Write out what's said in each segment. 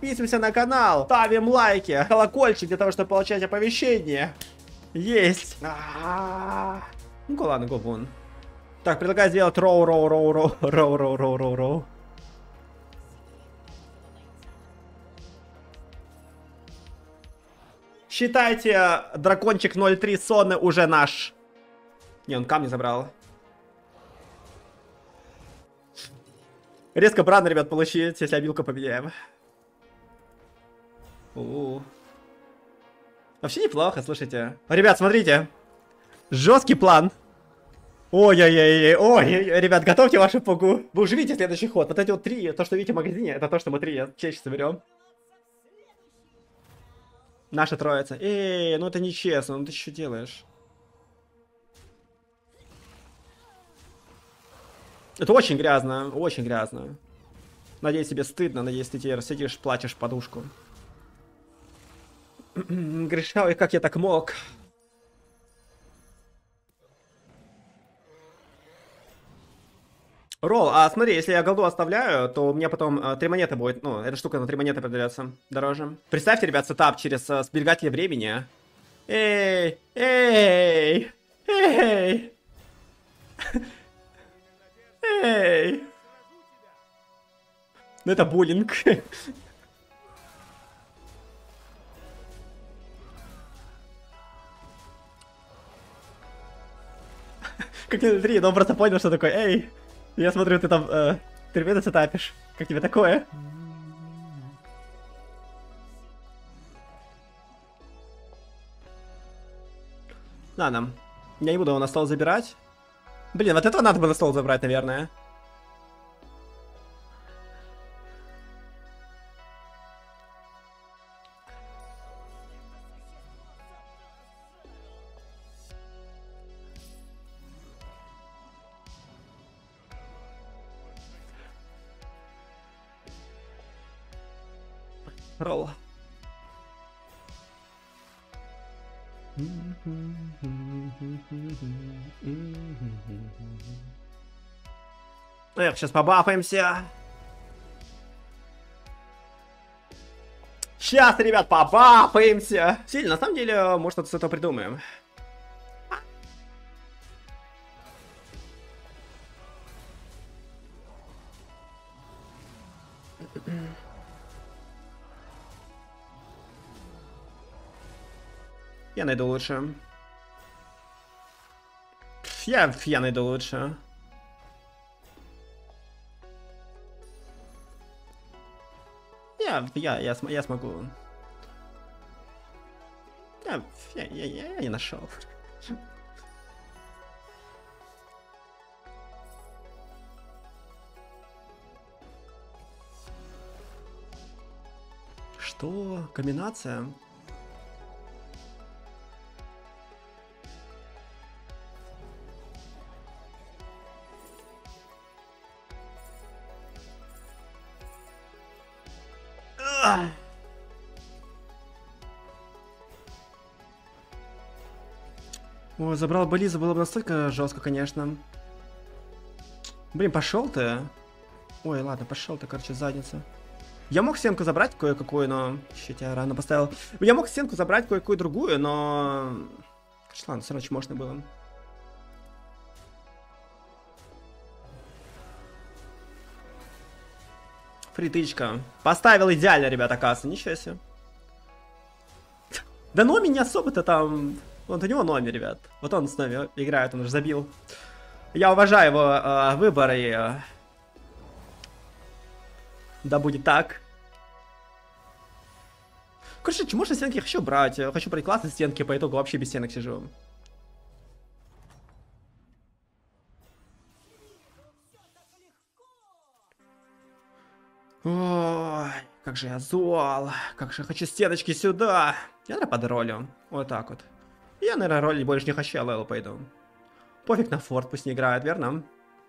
подписываемся на канал, ставим лайки, колокольчик для того, чтобы получать оповещения. Есть. Ну-ка, ладно, го вон. Так, предлагаю сделать роу. Считайте, дракончик 03 Сонны уже наш. Не, он камни забрал. Резко брано, ребят, получится, если обилку поменяем. Вообще неплохо, слушайте. Ребят, смотрите. Жесткий план. Ой-ой-ой, ребят, готовьте вашу пугу. Вы уже видите следующий ход. Вот эти вот три, то, что видите в магазине, это то, что мы три чаще соберем. Наша троица. Ну это нечестно, ну ты что делаешь? Это очень грязно, очень грязно. Надеюсь, тебе стыдно, надеюсь, ты теперь сидишь, плачешь в подушку. Грешал, и как я так мог? Ролл, а смотри, если я голду оставляю, то у меня потом 3 монеты будет. Ну, эта штука на 3 монеты продается дороже. Представьте, ребят, сетап через сберегатель времени. Эй! Ну это буллинг. Как не смотри, но просто понял, что такое. Эй! Я смотрю, ты там 3 минуты сетапишь. Как тебе такое? Ладно. Я не буду его на стол забирать. Блин, вот этого надо было на стол забрать, наверное. Ролл. Эх, сейчас побафаемся. Сейчас, ребят, побафаемся. Сильно, на самом деле, может, что-то с этого придумаем. Я найду лучше. Я найду лучше. Я смогу. Я не нашел. Что? Комбинация? Ой, забрал бы Лизу, было бы настолько жестко, конечно. Блин, пошел ты. Ой, ладно, пошел ты, короче, задница. Я мог стенку забрать кое-какую, но... Еще тебя рано поставил. Я мог стенку забрать кое-какую другую, но... Короче, ладно, все равно можно было. Фритычка. Поставил идеально, ребята, оказывается. Ничего себе. Да Номи не особо-то там... Вот у него номер, ребят. Вот он с нами играет, он уже забил. Я уважаю его выборы. Да будет так. Короче, можно стенки хочу брать. Я хочу брать классные стенки, по итогу вообще без стенок сижу. Ой, как же я зол. Как же хочу стеночки сюда. Я, наверное, под ролью. Вот так вот. Я, наверное, роли больше не хочу, я левел пойду. Пофиг на форт, пусть не играет, верно?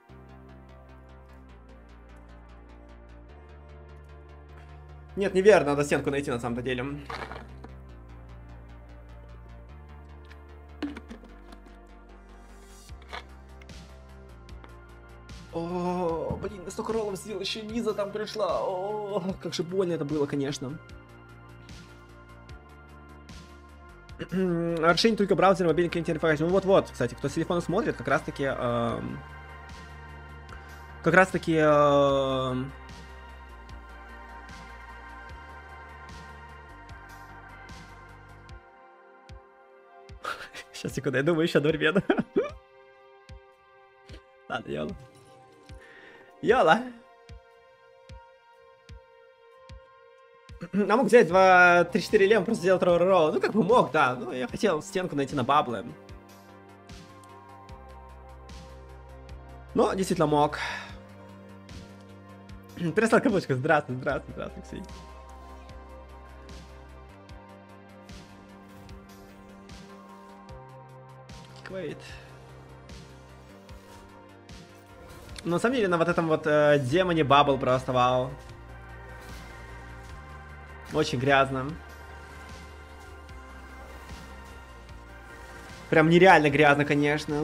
Нет, неверно, надо стенку найти на самом-то деле. О, блин, сколько роллов сделал, еще и Лиза там пришла. О, как же больно это было, конечно. Расширение только браузер, мобильный клиент интерфейс. Ну вот-вот, кстати, кто с телефона смотрит, как раз-таки... Сейчас, секунду, я думаю еще одновременно. Ладно, Йола. Йола! А мог взять 2-3-4 лем, просто сделать ролл. Ну, как бы мог, да. Ну, я хотел стенку найти на баблы. Но, действительно мог. Перестал каблучка. Здравствуй, здравствуй, здравствуй, Ксения. Квейт. Ну, на самом деле, на вот этом вот демоне бабл просто вау. Очень грязно. Прям нереально грязно, конечно.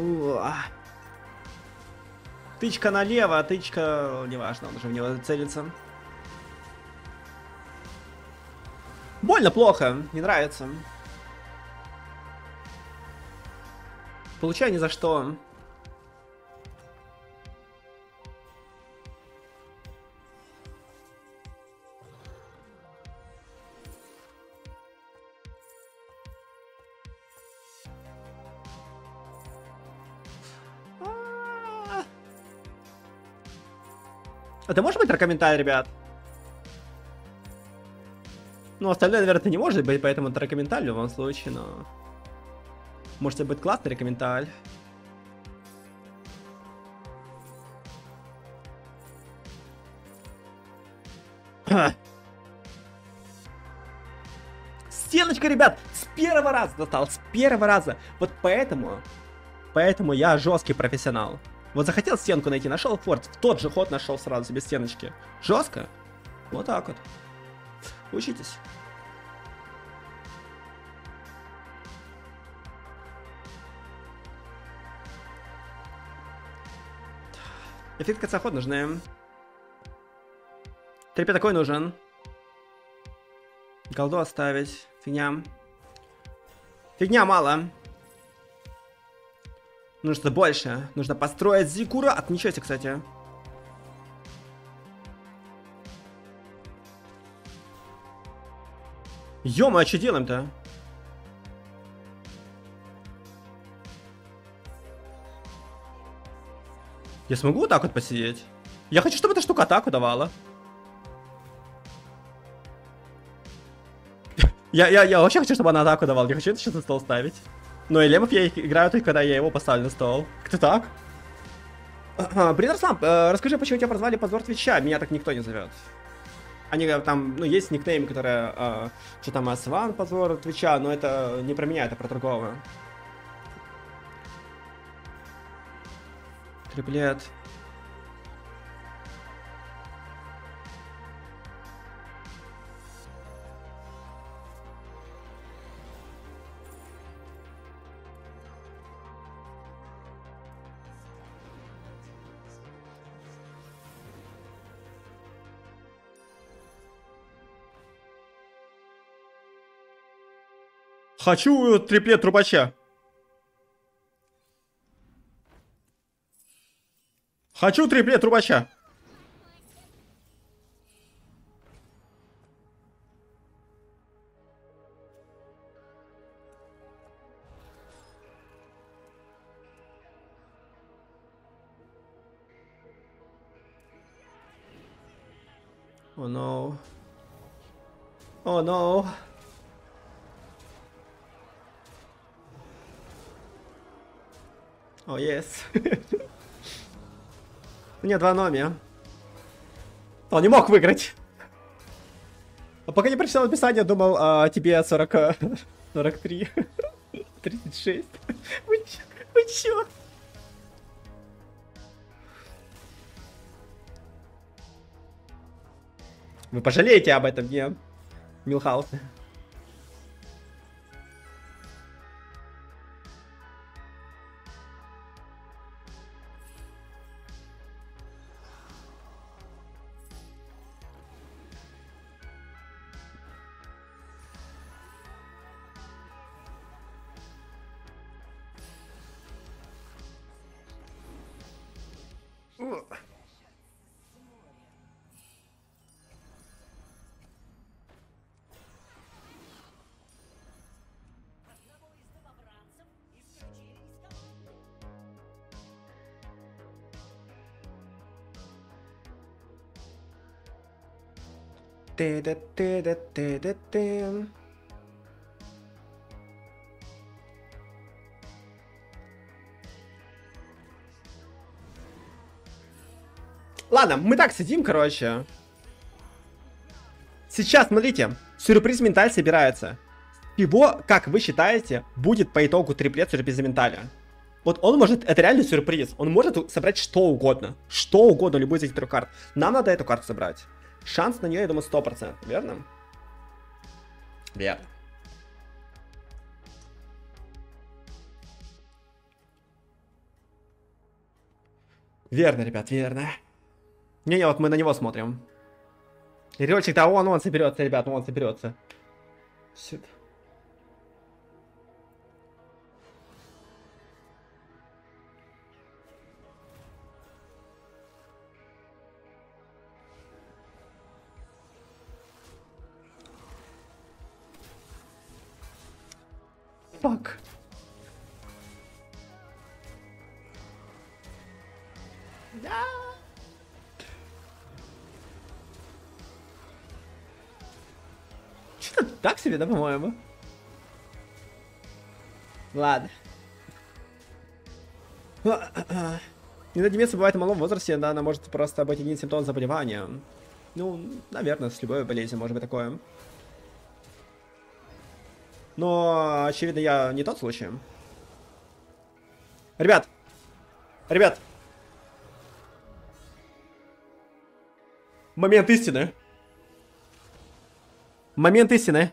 Тычка налево, тычка... Неважно, он уже в него целится. Больно плохо, не нравится. Получаю ни за что. Это может быть тракоменталь, ребят? Ну, остальное, наверное, это не может быть, поэтому тракоменталь в любом случае, но... Может быть классный рекоменталь. Стеночка, ребят, с первого раза достал, с первого раза. Вот поэтому я жесткий профессионал. Вот захотел стенку найти, нашел форт, в тот же ход нашел сразу себе стеночки. Жестко. Вот так вот. Учитесь. Эффект кацаход нужны. Трепе такой нужен. Голду оставить. Фигня. Фигня мало. Нужно больше. Нужно построить зиккурат. Ничего себе, кстати. Ё-моё, а что делаем-то? Я смогу вот так вот посидеть? Я хочу, чтобы эта штука атаку давала. Я вообще хочу, чтобы она атаку давала. Я хочу это сейчас на стол ставить. Но элемов я играю только когда я его поставлю на стол. Как-то так. Бринерслам, расскажи, почему тебя прозвали позор Твича? Меня так никто не зовет. Они там, ну, есть никнеймы, которые, что там, Асван, позор Твича, но это не про меня, это про другого. Триплет. Хочу триплет трубача. Хочу триплет трубача. О, no. О, no. О, yes. Мне 2 номера. Он не мог выиграть. А пока не прочитал описание, думал, тебе 40... 43. 36. Вы чё? Вы пожалеете об этом, не? Милхаус. Ты-ты-ты-ты-ты-ты. Ладно, мы так сидим, короче. Сейчас, смотрите, сюрприз менталь собирается. Его, как вы считаете, будет по итогу триплет сюрприза менталя? Вот он может, это реально сюрприз. Он может собрать что угодно. Что угодно, любую из этих трех карт. Нам надо эту карту собрать. Шанс на нее, я думаю, 100%, верно? Верно. Верно, ребят, верно. Не-не, вот мы на него смотрим. Рельчик-то он соберется, ребят, он соберется. Сюда. Фак. Да. Что-то так себе, да, по-моему? Ладно. Инодеменция бывает в малом возрасте, да, она может просто быть один симптом заболевания. Ну, наверное, с любой болезнью может быть такое. Но, очевидно, я не тот случай. Ребят! Ребят! Момент истины. Момент истины.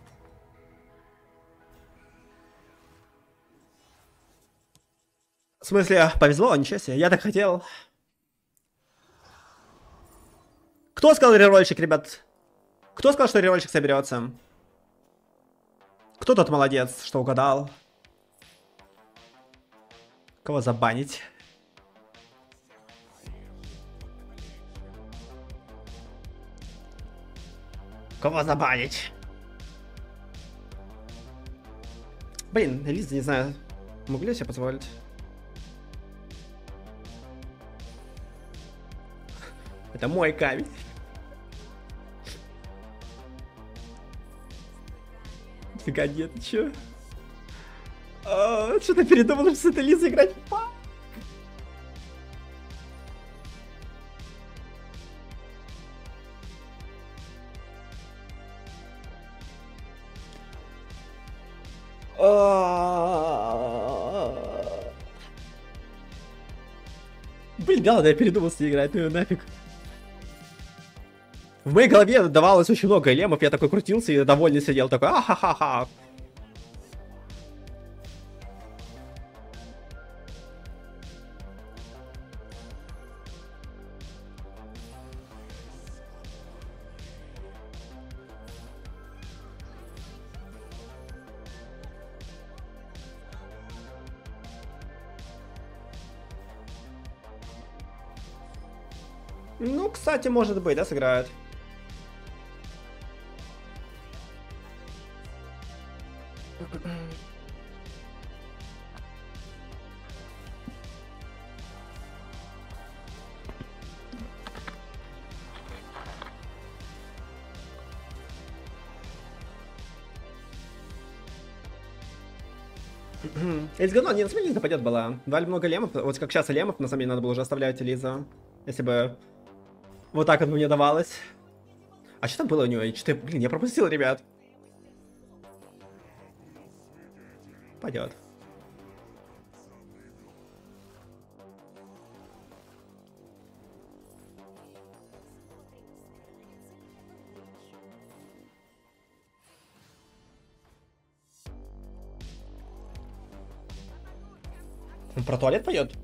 В смысле, повезло, ничего себе, я так хотел. Кто сказал рерольчик, ребят? Кто сказал, что рерольчик соберется? Кто тот молодец, что угадал? Кого забанить? Кого забанить? Блин, Лиза, не знаю, могу ли себе позволить? Это мой камень. Нифига нет, чё? Что-то передумал, что с этой Лизой играть. Блин, да ладно, я передумал с ней играть, ну нафиг. В моей голове давалось очень много лемов, я такой крутился и довольный сидел, такой ахахаха. Ну, кстати, может быть, да, сыграют. Эльс говно, не, на самом деле нападет была. Дали много лемов, вот как сейчас лемов, на самом деле надо было уже оставлять Лиза. Если бы вот так вот мне давалось. А что там было у него? Что-то, блин, я пропустил, ребят. Пойдет. Он про туалет поет?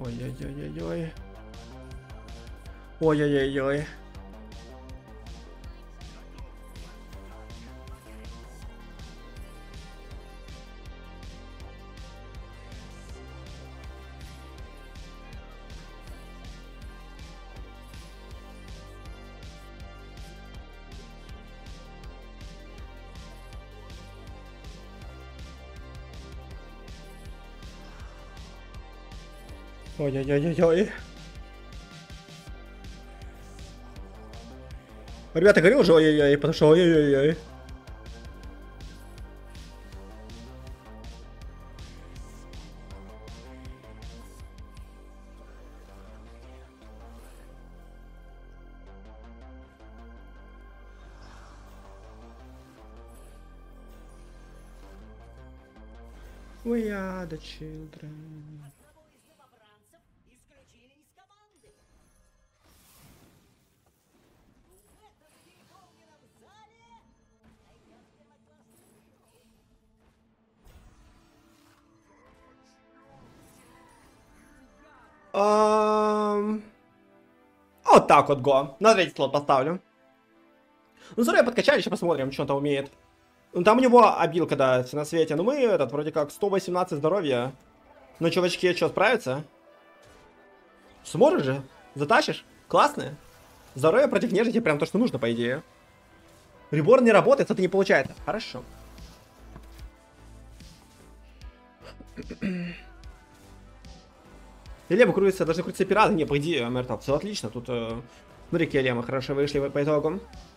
Ой-ой-ой-ой-ой. Ой-ой-ой-ой. Ой-ой-ой-ой-ой. Ребята, говорил уже ой-ой-ой, потому что ой-ой-ой-ой. We are the children. Вот так вот го. На третий слот поставлю. Ну, здоровье подкачали, сейчас посмотрим, что он там умеет. Ну, там у него обилка, да, все на свете. Ну, мы, этот, вроде как, 118 здоровья. Ну, чувачки, что, справятся? Сможешь же? Затащишь? Классно. Здоровье против нежити прям то, что нужно, по идее. Реборн не работает, это не получается. Хорошо. Елема крутится, должны крутиться пираты. Не, по идее, мертв. Все отлично. Тут, смотри, какие Елемы хорошо вышли по итогу.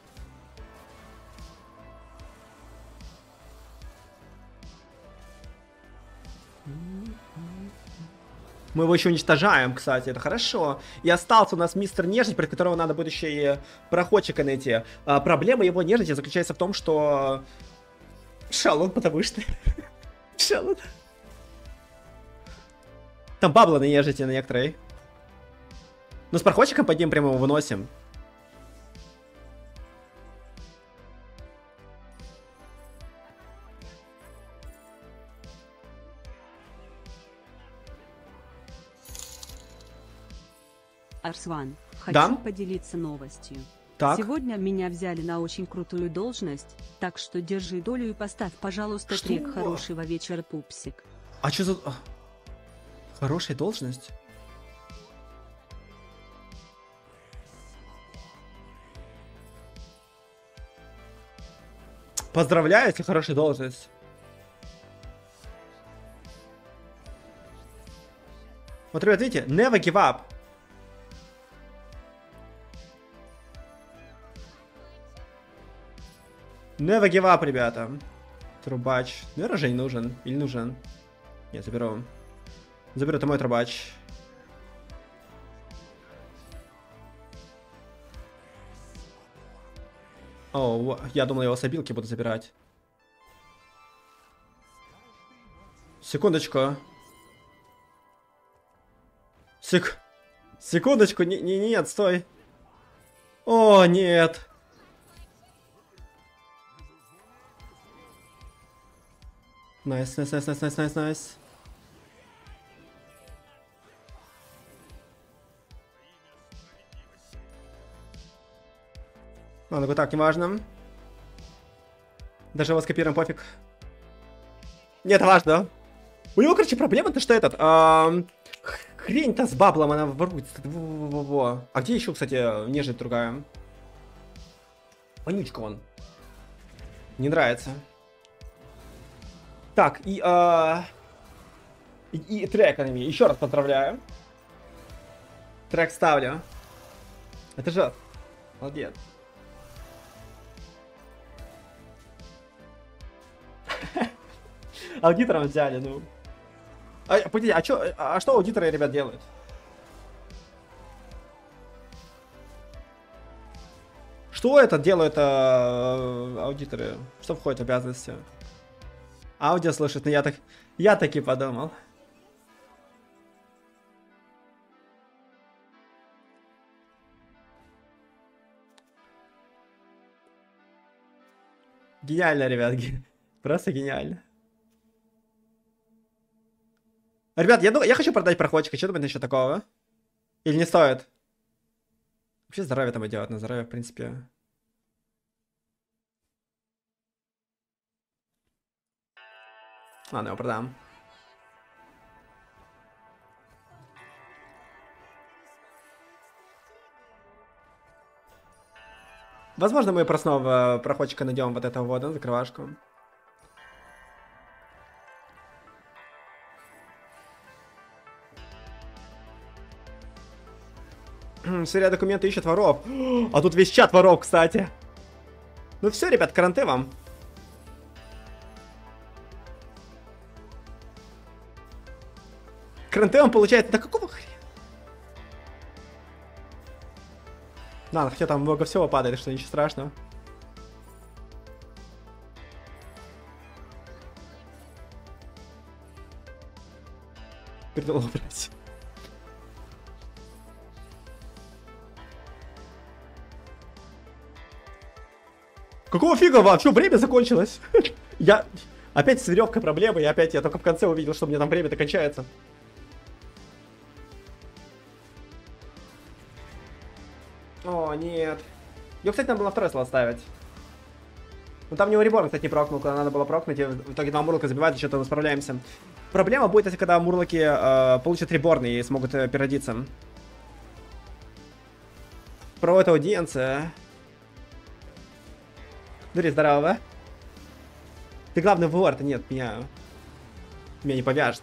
Мы его еще уничтожаем, кстати, это хорошо. И остался у нас мистер Нежить, при которого надо будет еще и проходчика найти. Проблема его нежити заключается в том, что... Шалун, потому что... Шалун. Там бабла на нежити на некоторые. Но с проходчиком под ним прямо его выносим. Арсван, хочу Да? поделиться новостью. Так. Сегодня меня взяли на очень крутую должность, так что держи долю и поставь, пожалуйста, Что? трек хорошего вечера, пупсик. А что за... Хорошая должность? Поздравляю, если хорошая должность. Вот, ребят, видите, never give up. Never give up, ребята. Трубач. Наверное, же не нужен. Или нужен? Нет, заберу. Заберу, это мой трубач. О, я думал, я его с обилки буду забирать. Секундочку. Секундочку, нет, стой. О, нет. Найс, найс, найс, найс, найс, найс, найс. Ладно, вот так, неважно. Даже его скопируем, пофиг. Нет, важно. У него, короче, проблема-то, что этот... хрень-то с баблом, она воруется. Во-во-во-во. А где еще, кстати, нежить другая? Вонючка он. Не нравится. Так, и трек анime. Еще раз поздравляю. Трек ставлю. Это же... Молодец. Аудитором взяли, ну. Погоди, а что аудиторы, ребят, делают? Что это делают аудиторы? Что входит в обязанности? Аудио слушает, но я так и подумал. Гениально, ребят, просто гениально. Ребят, я хочу продать проходчика. Что думаете насчет такого? Или не стоит? Вообще здоровье там идет. На здоровье, в принципе. Ладно, его продам. Возможно, мы просто снова проходчика найдем вот этого вот, закрывашку. Серия документы ищет воров. А тут весь чат воров, кстати. Ну все, ребят, каранте вам. Каранте вам получается. Да какого хрена? Ладно, хотя там много всего падает, что ничего страшного. Придумал, блядь. Какого фига вам? Что, время закончилось? Я... Опять с веревкой проблемы, я только в конце увидел, что у меня там время-то кончается. О, нет. Ее, кстати, надо было второй слот ставить. Ну там у него реборн, кстати, не прокнул, куда надо было прокнуть, и в итоге два мурлока забивают, и что-то мы справляемся. Проблема будет, если когда мурлоки получат реборны и смогут переродиться. Провод аудиенция. Дури, здорово. Ты главный вор-то нет, меня не повяжет.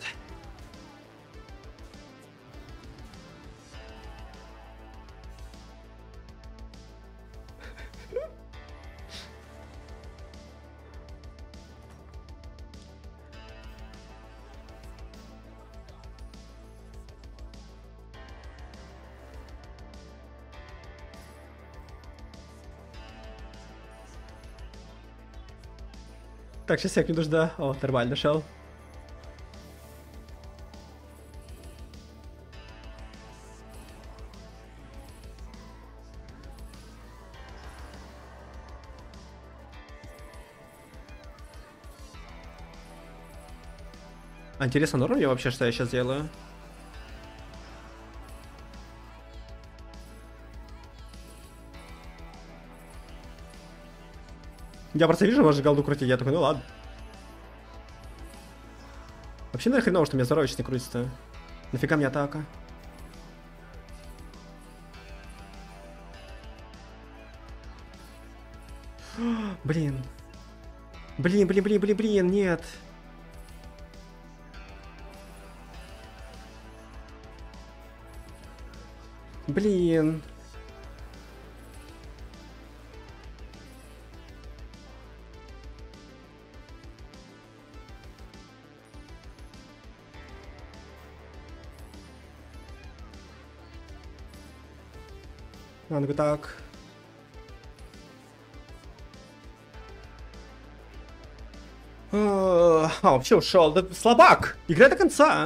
Так, сейчас я не нужда. О, нормально, шел. А интересно, норм я вообще, что я сейчас делаю? Я просто вижу, может голду крутить, я такой, ну ладно. Вообще, наверное, хреново, что у меня здоровье сейчас не крутится. Нафига мне атака? Блин. Блин, нет. Блин. А, ну так. А, вообще ушел. Да, слабак! Играй до конца.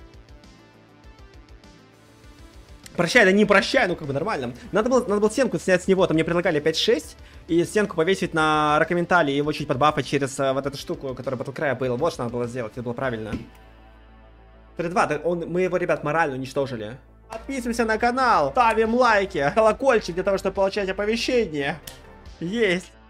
Прощай, да не прощай, ну как бы нормально. Надо было стенку снять с него, там мне предлагали 5-6, и стенку повесить на Ракоментали и его чуть подбафать через вот эту штуку, которая Battlecry был. Вот что надо было сделать, это было правильно. 3-2, мы его, ребят, морально уничтожили. Подписываемся на канал, ставим лайки, колокольчик для того, чтобы получать оповещения. Есть.